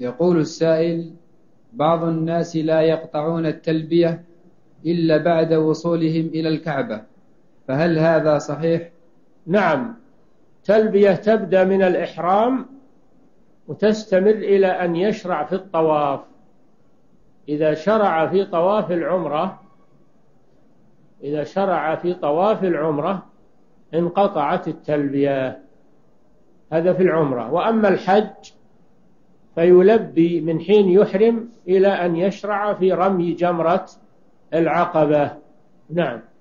يقول السائل: بعض الناس لا يقطعون التلبية إلا بعد وصولهم إلى الكعبة، فهل هذا صحيح؟ نعم، تلبية تبدأ من الإحرام وتستمر إلى أن يشرع في الطواف. إذا شرع في طواف العمرة انقطعت التلبية. هذا في العمرة. وأما الحج فيلبي من حين يحرم إلى أن يشرع في رمي جمرة العقبة. نعم.